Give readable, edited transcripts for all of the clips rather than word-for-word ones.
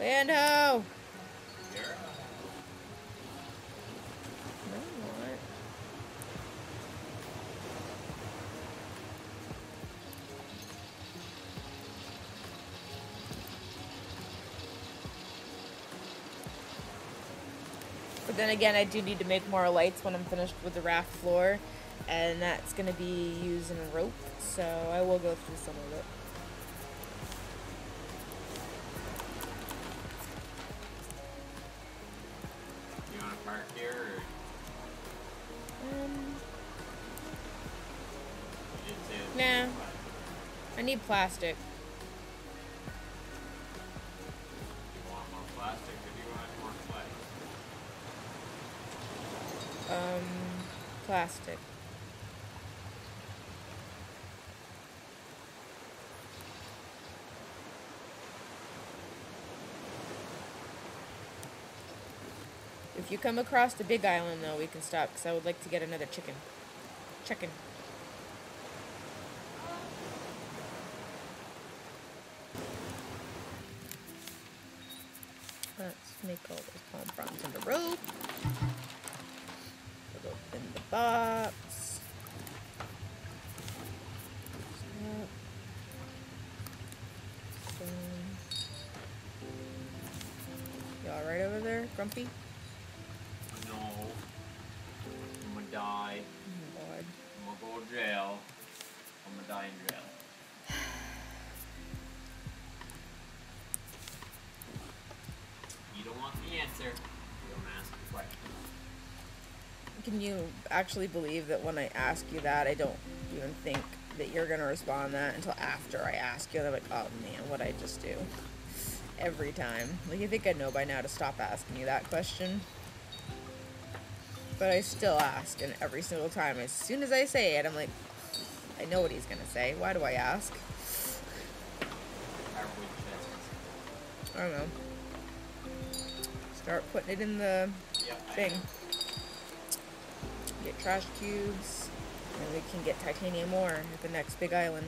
Bando! Here? No, what? But then again, I do need to make more lights when I'm finished with the raft floor, and that's going to be using rope, so I will go through some of it. You want to park here, or you did say it was Nah. flat? I need plastic. You want more plastic, or do you want more clay? Plastic. If you come across the big island, though, we can stop, because I would like to get another chicken. Chicken. Let's make all those palm fronds into rope. Put it in the box. Snap. So. You alright over there, Grumpy? No. I'm gonna die. Oh, Lord. I'm gonna go to jail. I'm gonna die in jail. You don't want the answer. You don't ask the question. Can you actually believe that when I ask you that, I don't even think that you're gonna respond that until after I ask you, and I'm like, oh man, what'd I just do? Every time. Like, you think I'd know by now to stop asking you that question. But I still ask, and every single time, as soon as I say it, I'm like, I know what he's gonna say. Why do I ask? I don't know. Start putting it in the thing. Get trash cubes, and we can get titanium ore at the next big island.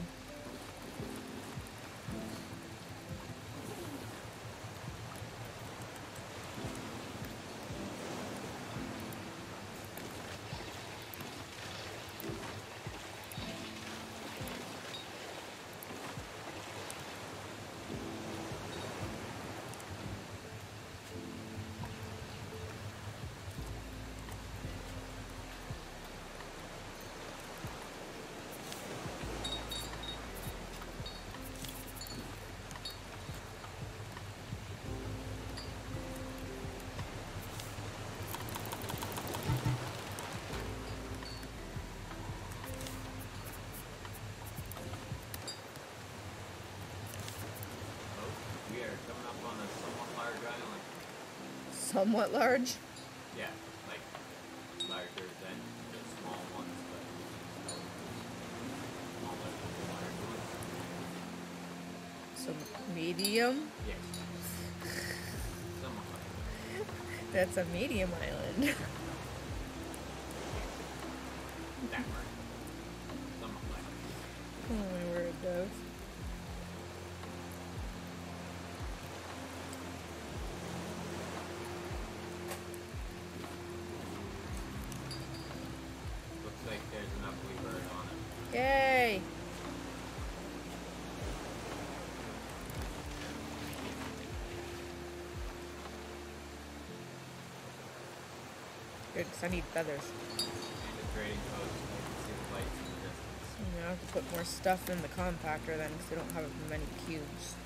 We are coming up on a somewhat large island. Somewhat large. Yeah, like larger than the small ones, but still smaller than the large ones. So medium. Yes. Somewhat like That's a medium island. that word. Somewhat like. Oh my word, Dove. Looks like there's an ugly bird on it. Yay! Good, 'cause I need feathers. And a trading post. I can see the lights in the distance. I have to put more stuff in the compactor then, because I don't have many cubes.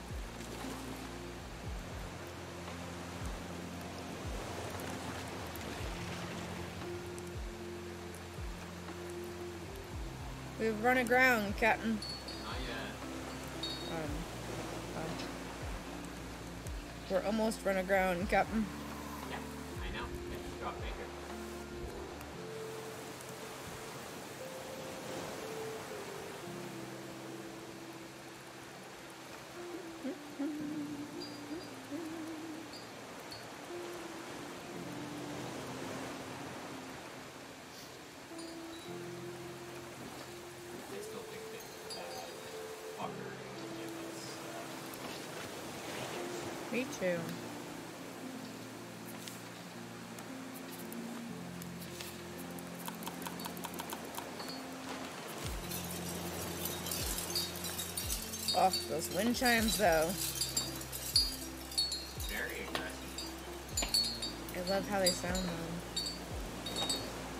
We've run aground, Captain. Not yet. We're almost run aground, Captain. Yeah, I know. I just dropped anchor. I still think that Walker will give us. Me too. Oh, those wind chimes, though. Very aggressive. I love how they sound, though.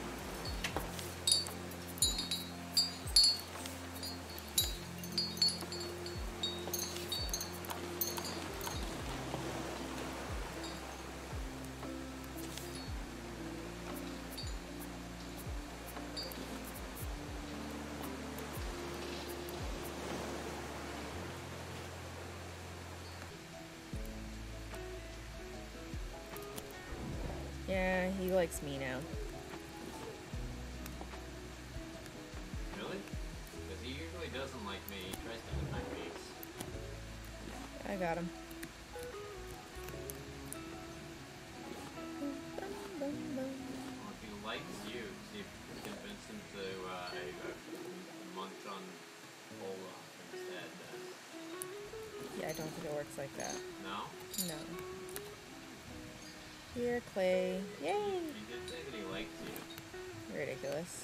Yeah, he likes me now. Really? Because he usually doesn't like me. He tries to hit my face. I got him. Well, if he likes you, see if you can convince him to munch on cola instead. Yeah, I don't think it works like that. No? No. Here, Clay. Yay! He did say that he likes you. Ridiculous.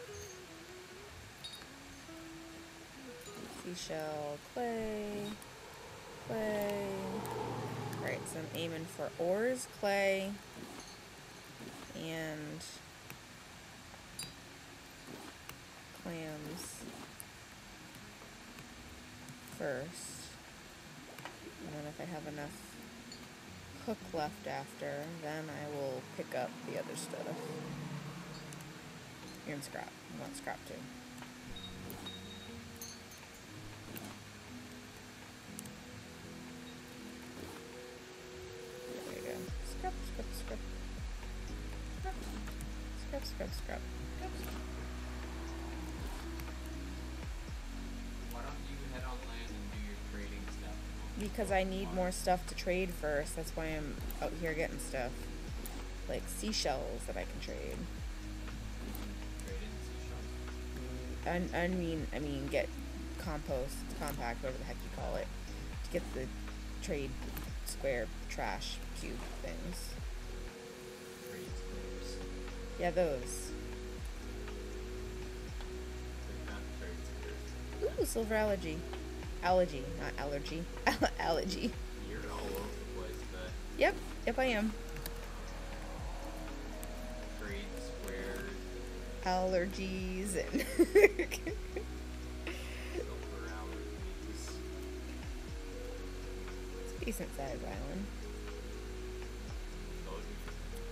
Seashell, clay, clay. Alright, so I'm aiming for ores, clay, and clams first. And then if I have enough cook left after, then I will pick up the other stuff. And scrap. I want scrap too. There you go. Scrap, scrap, scrap. Scrap, scrap, scrap, scrap. Why don't you head on land and do your trading stuff? Because I need more stuff to trade first. That's why I'm out here getting stuff. Like seashells that I can trade. Trade in seashells? I mean get compost, compact, whatever the heck you call it. To get the trade square trash cube things. Trade squares. Yeah, those. They're not trade squares. Ooh, silver allergy. Allergy, not allergy. Allergy. You're all over the place today. Yep, I am. Trade squares. Allergies and Silver allergies. it's a decent sized island. Told you.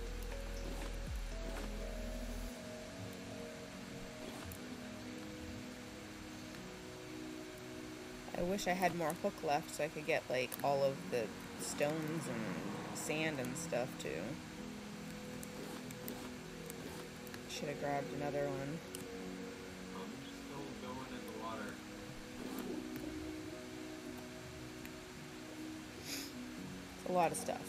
I wish I had more hook left so I could get like all of the stones and sand and stuff too. Should have grabbed another one. I'm still going in the water. It's a lot of stuff.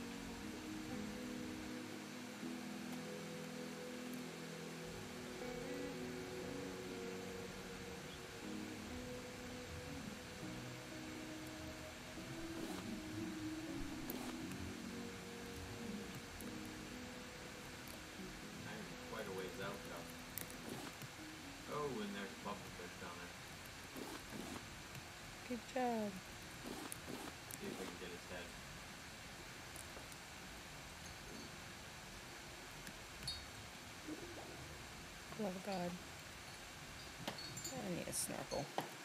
I'm quite a ways out though. Oh, and there's pufferfish down there. Good job. See if we can get his head. Love of God. I need a snorkel.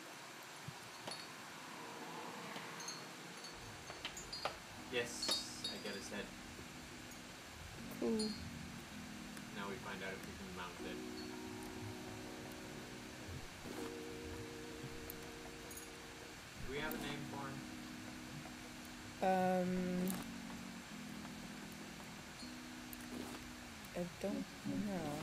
Yes, I got his head. Cool. Now we find out if we can mount it. Do we have a name for him? I don't know.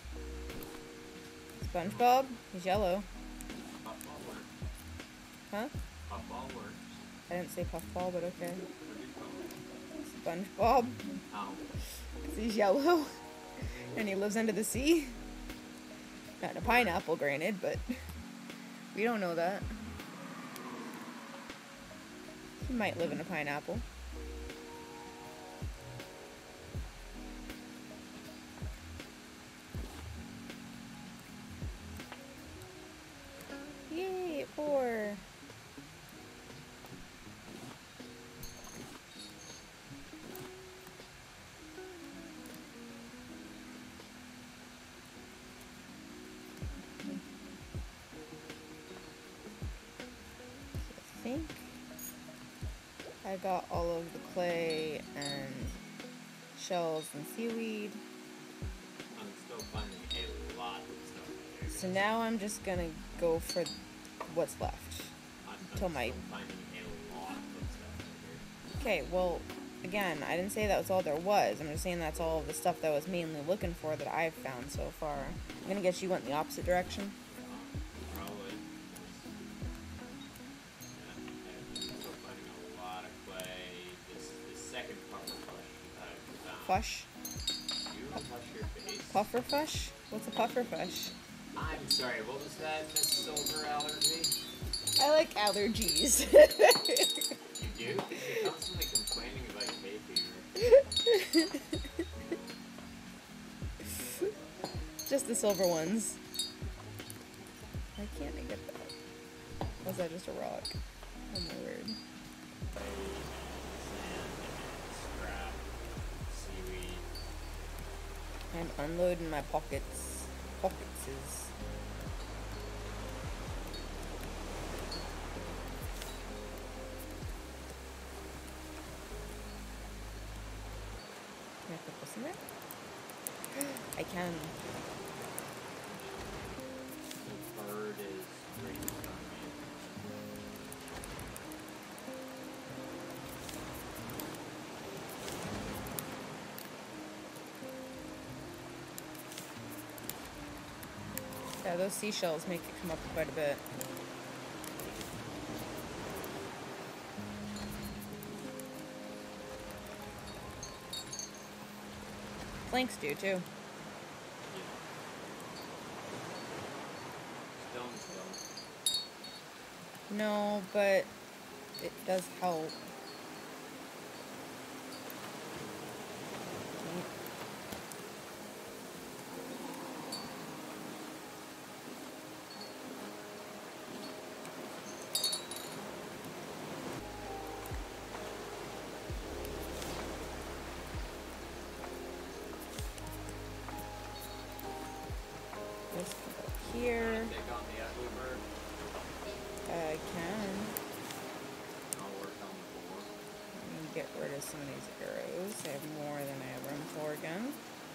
SpongeBob? He's yellow. Puffball works. Huh? Puffball works. I didn't say puffball, but okay. What do you call it? SpongeBob? Oh. 'Cause he's yellow. And he lives under the sea. Not in a pineapple, granted, but we don't know that. He might live in a pineapple. think I got all of the clay and shells and seaweed. I'm still finding a lot of stuff here. So now I'm just gonna go for what's left. I'm Till still my... finding a lot of stuff here. Okay, well, again, I didn't say that was all there was. I'm just saying that's all of the stuff that I was mainly looking for that I've found so far. I'm gonna guess you went in the opposite direction. Probably. Yeah, I'm still finding a lot of clay. This second puffer fush I've found. Fush? You hush your face. Puffer fush? What's a puffer fush? I'm sorry, what was that, Miss Silver Allergy? I like allergies. You do? You're constantly complaining about hay fever. Just the silver ones. Why can't I get that? Was that just a rock? Oh my word. Sand, scrap, seaweed. I'm unloading my pockets. Pocketses. Can I put this in there? I can. The bird is raining on me. Yeah, those seashells make it come up quite a bit. Planks do too. Yeah. Stones don't. No, but it does help. This can go here. Take on the ugly bird. I can. I'll work on the board. Let me get rid of some of these arrows. I have more than I have room for again.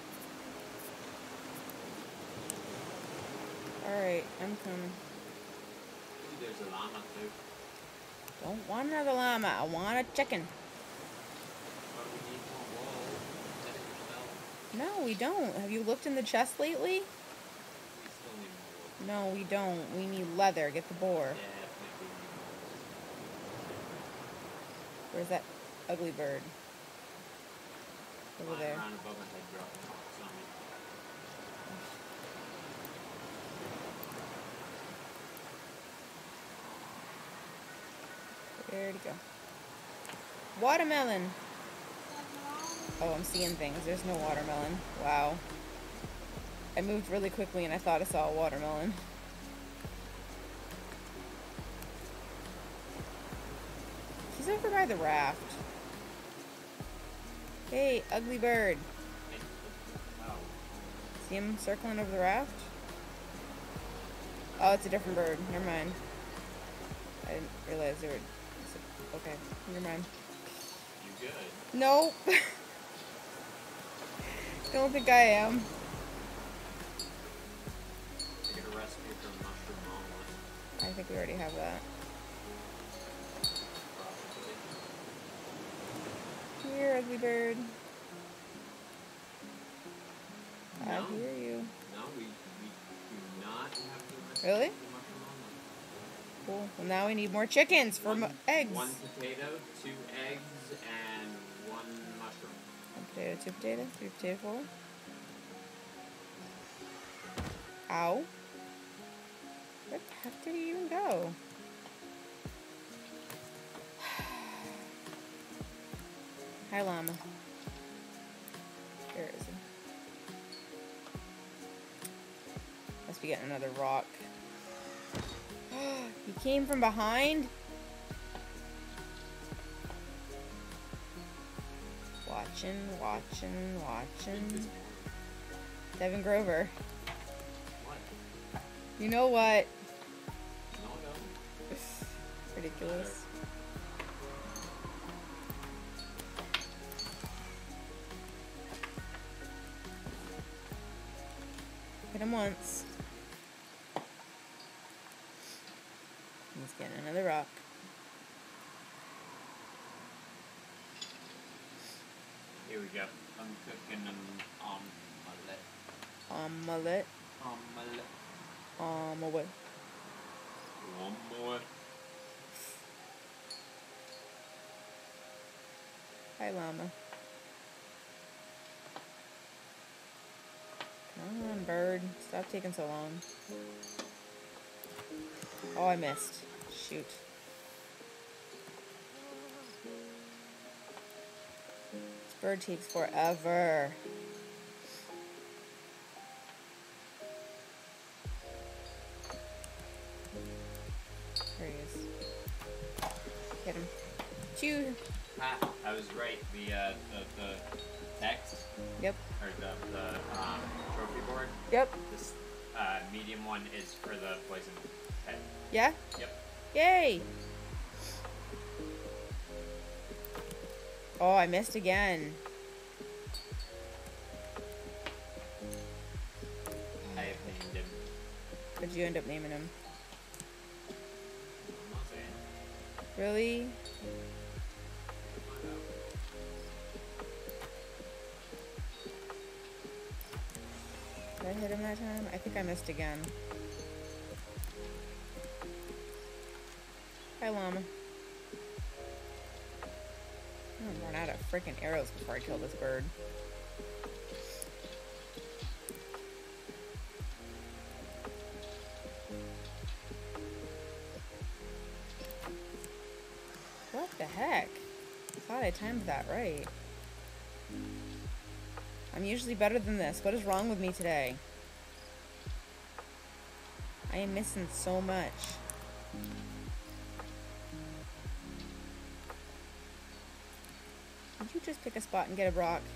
Alright, I'm coming. Ooh, there's a llama too. Don't want another llama. I want a chicken. But we need more wool. Set it yourself. No, we don't. Have you looked in the chest lately? We still need more wool. No, we don't. We need leather. Get the boar. Yeah, definitely need Where's that ugly bird? Over more wool. there. Around above my head, dropping rocks on me. Where'd it go? Watermelon! Oh, I'm seeing things. There's no watermelon. Wow. I moved really quickly and I thought I saw a watermelon. He's over by the raft. Hey, ugly bird. Oh, See him circling over the raft? Oh, it's a different bird. Never mind. I didn't realize they were... Okay, never mind. you good? Nope. Don't think I am. I get a recipe for mushroom omelet. I think we already have that. Probably. Here, ugly bird. I No. hear you. No, we do not have the recipe Really? for mushroom omelet. Cool. Well, now we need more chickens for eggs. One potato, 2 eggs, and 1 mushroom. 1 potato, 2 potato, 3 potato, 4. Ow. Where the heck did he even go? Hi, llama. Where is he? Must be getting another rock. He came from behind? Watching. Devin Grover. What? You know what? No, I don't. Ridiculous. Hit him once. He's getting another rock. Here we go. I'm cooking an omelet. Omelet. Omelet. Omelet. One more. Hi, llama. Come on, bird. Stop taking so long. Oh, I missed. Shoot. This bird takes forever. There he is. Get him. Chew. Ah, I was right. The text. Yep. Or the trophy board. Yep. This medium one is for the poison pet. Yeah? Yep. Yay! Oh, I missed again. I have named him. What'd you end up naming him? I'm not saying. Really? Did I hit him that time? I think I missed again. Hi, llama. I'm gonna run out of freaking arrows before I kill this bird. What the heck? I thought I timed that right. I'm usually better than this. What is wrong with me today? I am missing so much. Did you just pick a spot and get a rock?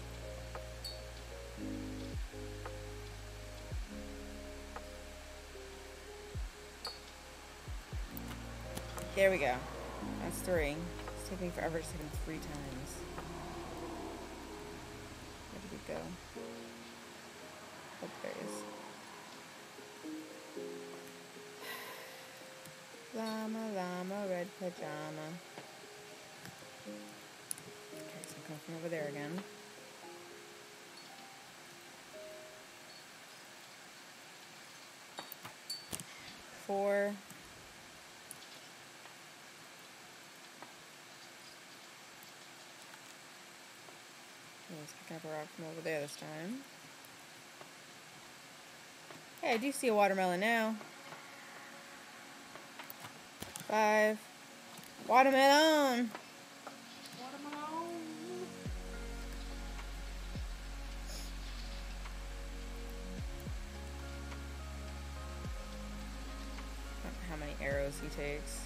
There we go. That's 3. It's taking me forever to hit him 3 times. Where did he go? Oh, there he is. Llama, llama, red pajama. Okay, so I'm coming from over there again. Four. He's picking up a rock from over there this time. Hey, I do see a watermelon now. 5. Watermelon! I don't know how many arrows he takes.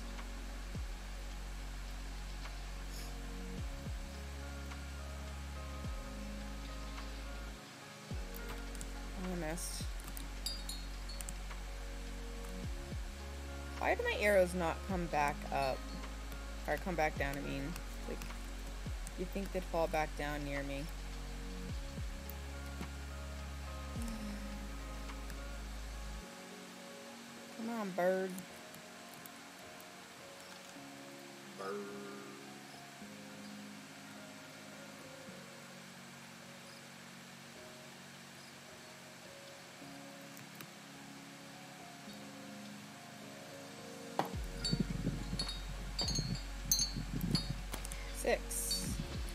Oh, I missed. Why do my arrows not come back up? Or come back down, I mean. Like, you'd think they'd fall back down near me. Come on, bird. Bird. Six.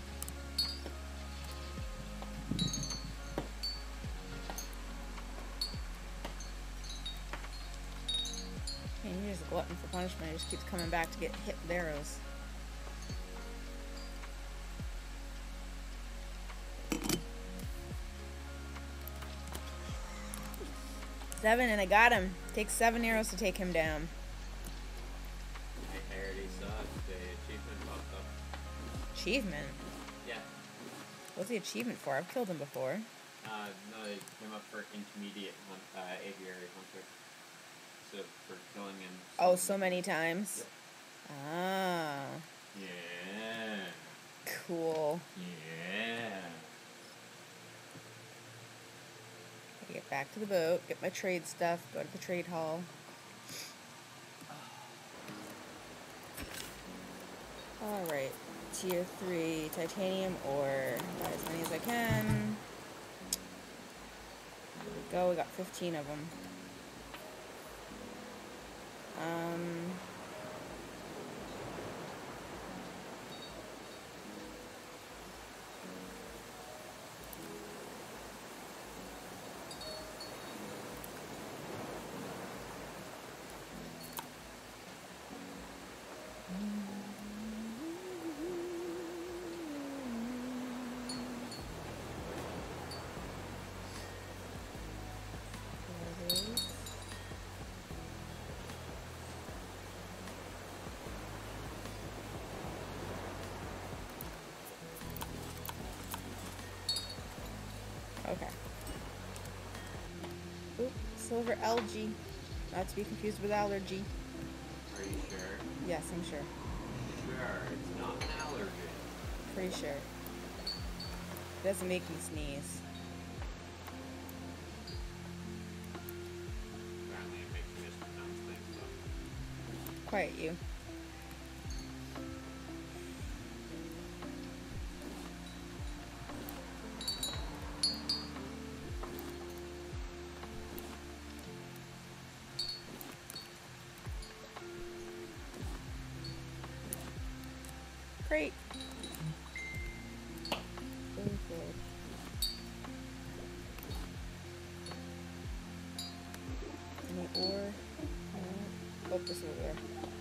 Man, you're just a glutton for punishment. He just keeps coming back to get hit with arrows. Seven, and I got him. Takes 7 arrows to take him down. I already saw the achievement popped up. Achievement? Yeah. What's the achievement for? I've killed him before. No, they came up for intermediate aviary hunter. So for killing him. Oh, so many times? Yep. Ah. Yeah. Cool. Yeah. Get back to the boat, get my trade stuff, go to the trade hall. Alright, tier 3 titanium ore. Buy as many as I can. There we go, we got 15 of them. Okay. Oop, silver algae. Not to be confused with allergy. Are you sure? Yes, I'm sure. Sure, it's not an allergy. Pretty sure. It doesn't make me sneeze. Apparently it makes you mispronounce things, though. Quiet you. Great. Very good. Any ore? No. Oh, this is over there.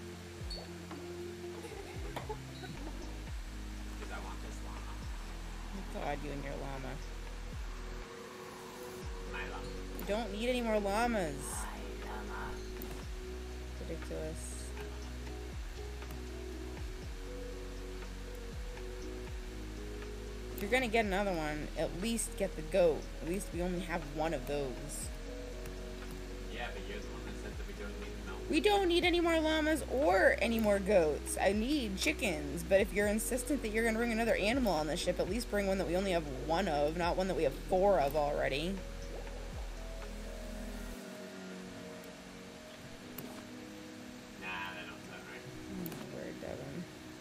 Because I want this llama. God, you and your llama. My llama. You don't need any more llamas. My llama. Ridiculous. If you're gonna get another one, at least get the goat. At least we only have one of those. Yeah, but you're the one that said that we don't need milk. We don't need any more llamas or any more goats. I need chickens, but if you're insistent that you're gonna bring another animal on the ship, at least bring one that we only have one of, not one that we have 4 of already. Nah, that don't sound right. Word, Devin.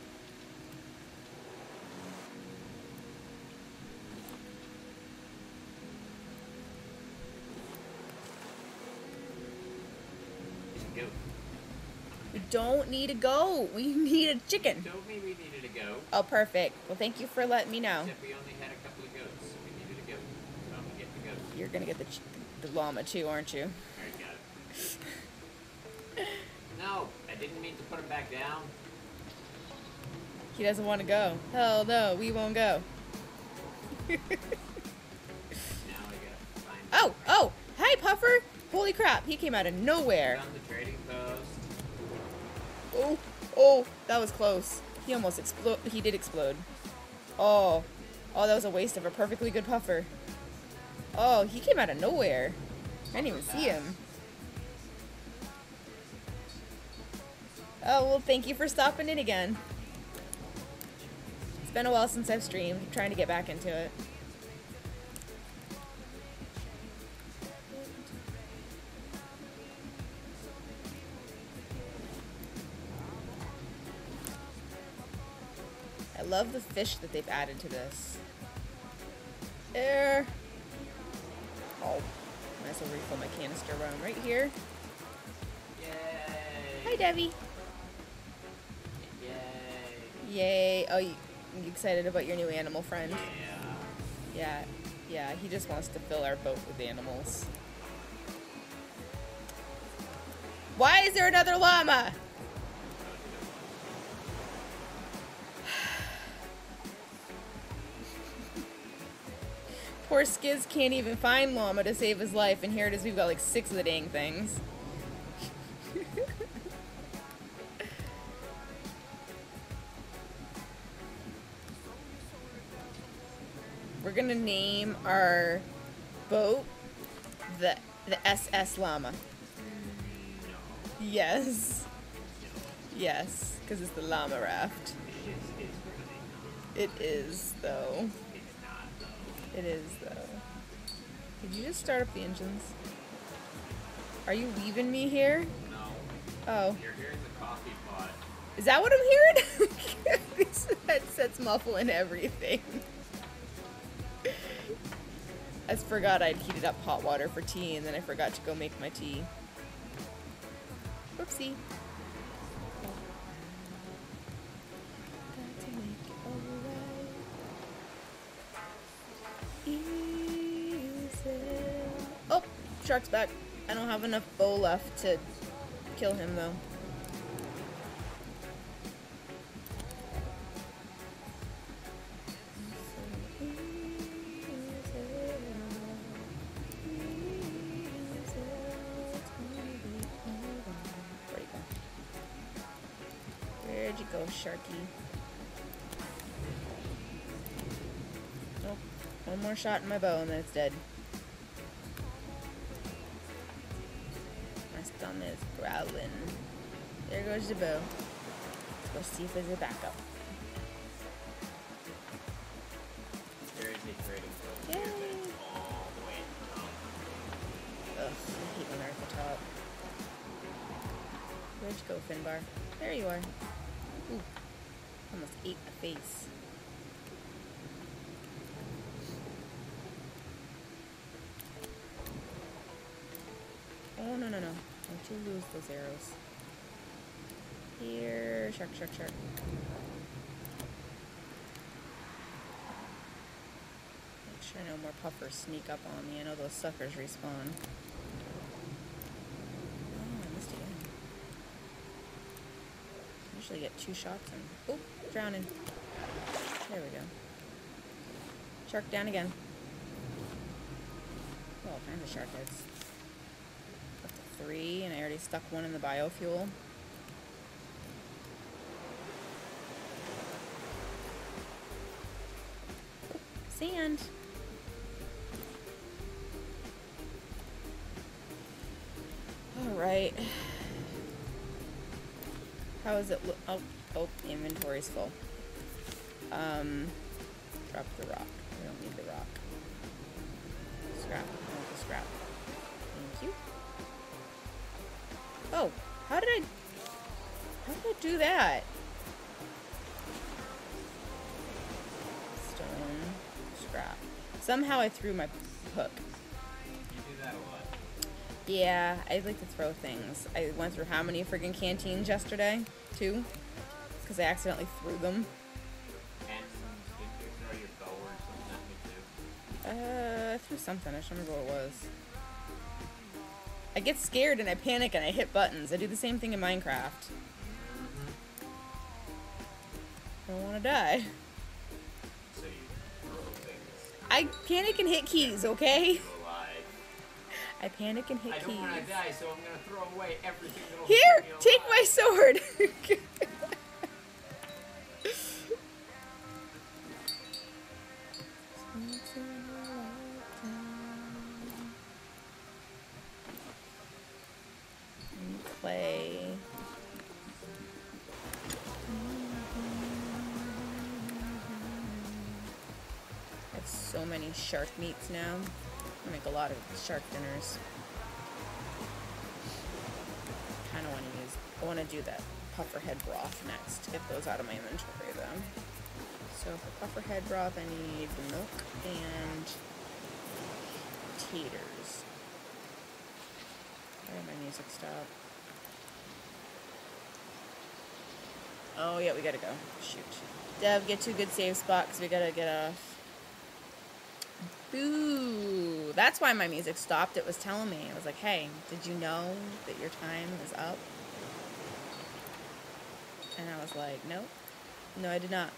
Goat. We don't need a goat. We need a chicken. Told me we needed a goat. Oh, perfect. Well, thank you for letting me know. Except we only had a couple of goats, so we needed a goat. So I'm gonna get the goat. You're gonna get the llama too, aren't you? Alright, got it. No, I didn't mean to put him back down. He doesn't want to go. Hell no, we won't go. Now I gotta find Oh, hi Puffer. Holy crap, he came out of nowhere. on the trading post. Oh, that was close. He almost he did explode. Oh, that was a waste of a perfectly good puffer. Oh, he came out of nowhere. I didn't even see him. Oh, well, thank you for stopping in again. It's been a while since I've streamed. I'm trying to get back into it. I love the fish that they've added to this. There. Oh, might as well refill my canister while I'm right here. Yay! Hi, Debbie. Yay! Yay. Oh, you excited about your new animal friend? Yeah. Yeah, he just wants to fill our boat with animals. Why is there another llama? Poor Skiz can't even find llama to save his life, and here it is, we've got like 6 of the dang things. We're gonna name our boat the SS Llama. Yes. Yes, because it's the llama raft. It is, though. It's not, though. It is, though. Did you just start up the engines? Are you leaving me here? No. Oh. You're hearing the coffee pot. Is that what I'm hearing? These headsets muffling everything. I just forgot I'd heated up hot water for tea, and then I forgot to go make my tea. Whoopsie. Oh, shark's back. I don't have enough bow left to kill him, though. Where'd you go, Sharky? Nope. One more shot in my bow and then it's dead. My stomach is growling. There goes the bow. Let's go see if there's a backup. There is a trading post Yay! here that's all the way at the top. Ugh, I hate when they're at the top. Where'd you go, Finbar? There you are. Ooh, almost ate my face. Oh, no, no, no. Don't you lose those arrows. Here, shark, shark, shark. Make sure no more puffers sneak up on me. I know those suckers respawn. Oh, I missed again. Usually get 2 shots in. Oh, drowning. There we go. Shark down again. Oh, all kinds of shark heads. Up to 3, and I already stuck one in the biofuel. Oh, sand. All right. How is it look? Oh, the inventory's full. Drop the rock. We don't need the rock. Scrap. I want the scrap. Thank you. Oh, how did I do that? Stone. Scrap. Somehow I threw my hook. You do that a lot. Yeah, I like to throw things. I went through how many friggin' canteens yesterday? 2? Because I accidentally threw them. And did you throw your bow or something at me too? I threw something. I just don't remember what it was. I get scared and I panic and I hit buttons. I do the same thing in Minecraft. I don't want to die. So you throw things. I panic and hit keys, okay? You're alive. I panic and hit I keys. don't want to die, so I'm going to throw away everything that'll Here, keep me alive. take my sword. Clay. I have so many shark meats now. I make a lot of shark dinners. Kind of want to use. I want to do that puffer head broth next. Get those out of my inventory though. So for puffer head broth, I need milk and taters. Where did my music stop? Oh yeah, we gotta go. Shoot. Dev, get to a good save spot because we gotta get off. Boo! That's why my music stopped. It was telling me. It was like, hey, did you know that your time is up? And I was like, no. No, I did not.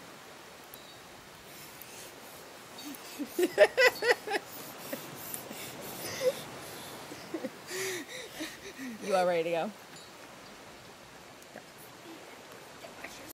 You all ready to go?